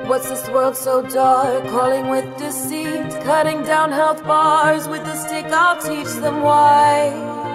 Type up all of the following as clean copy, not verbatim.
What's this world so dark, crawling with deceit, cutting down health bars with a stick, I'll teach them why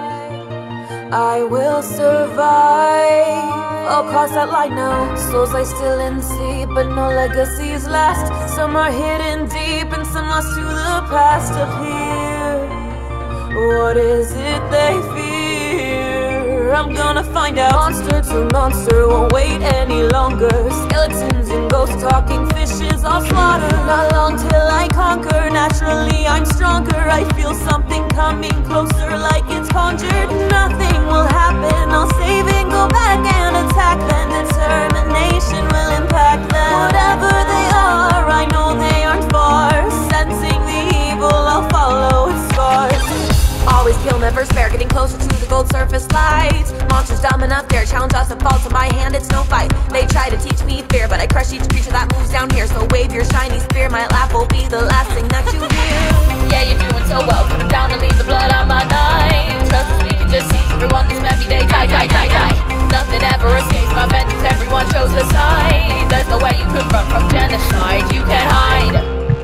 I will survive. I'll cross that line now, souls lie still in the sea, but no legacies last. Some are hidden deep and some lost to the past of here. What is it they fear? I'm gonna find out. Monster to monster, won't wait any longer. Skeletons and ghosts talking fishes, I'll slaughter. Not long till I conquer, naturally I'm stronger. I feel something coming closer like it's conjured. Nothing will happen, I'll save and go back and attack. Then determination will impact them. Whatever they are, I know they aren't far. Sensing the evil, I'll follow its scars. Always kill, never spare, getting closer to the gold surface light. Monsters dumb enough, dare challenge us and fall to my hand, it's no fight. They try to teach me fear, but I crush each creature that moves down here. So wave your shiny spear, my laugh will be the last thing that you hear. Yeah, you're doing so well, put them down and leave the blood on my knife. Trust us, we can just seize everyone, this every day, die, die, die, die. Nothing ever escapes my vengeance, everyone chose the side. There's no way you could run from genocide, you can't hide.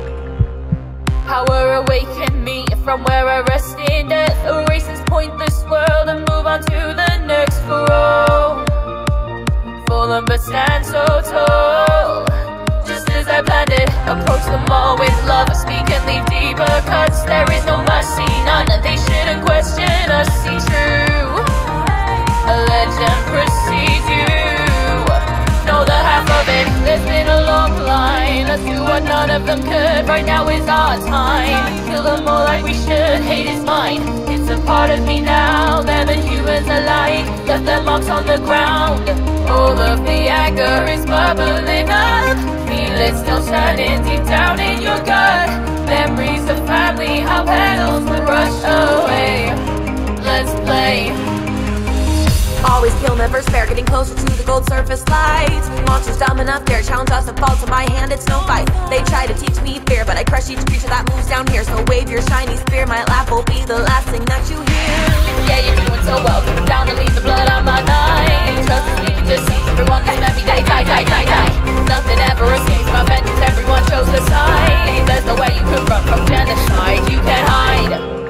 Power awaken me from where I rest in death. Erase this pointless world and move on to the next. For all fallen but stand so tall, just as I planned it. Approach them all with love, speak and leave deeper cuts. There is no mercy, none, they shouldn't question us. See true, a legend precedes you. Know the half of it, there's been a long line. Let's do what none of them could, right now is our time. Kill them all like we should, hate is mine. It's a part of me now, they're the humans alike. Left their marks on the ground, all of the anger is bubbling up. Feel it still shining deep down in your gut. Memories of family, how petals will rush away. Let's play. Always kill, never spare, getting closer to the gold surface light. Monsters dumb enough, dare challenge us and fall to my hand, it's no fight. They try to teach me fear, but I crush each creature that moves down here. So wave your shiny spear, my laugh will be the last thing that you hear. Yeah, you're doing so well, put them down and leave the blood on my knife. Trust us, we can just seize everyone, this every day, die, die, die, die. Nothing ever escapes my vengeance, everyone chose the side. There's no way you could run from genocide, you can't hide.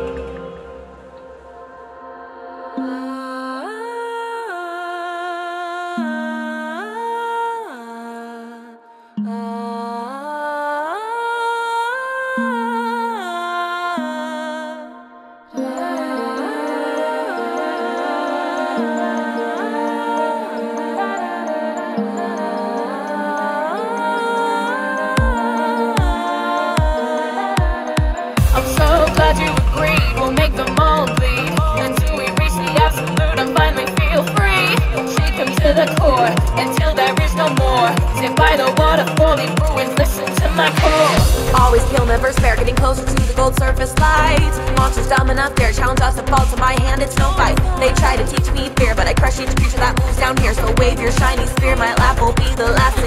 I'm so glad you agreed, we'll make them all bleed. Until we reach the absolute and finally feel free. Shake them to the core, until there is no more. Sit by the waterfall in ruins, listen to my call. Always kill, never spare, getting closer to the gold surface light. Monsters dumb enough, dare challenge us and fall to my hand, it's no fight. They try to teach me fear, but I crush each creature that moves down here. So wave your shiny spear, my laugh will be the last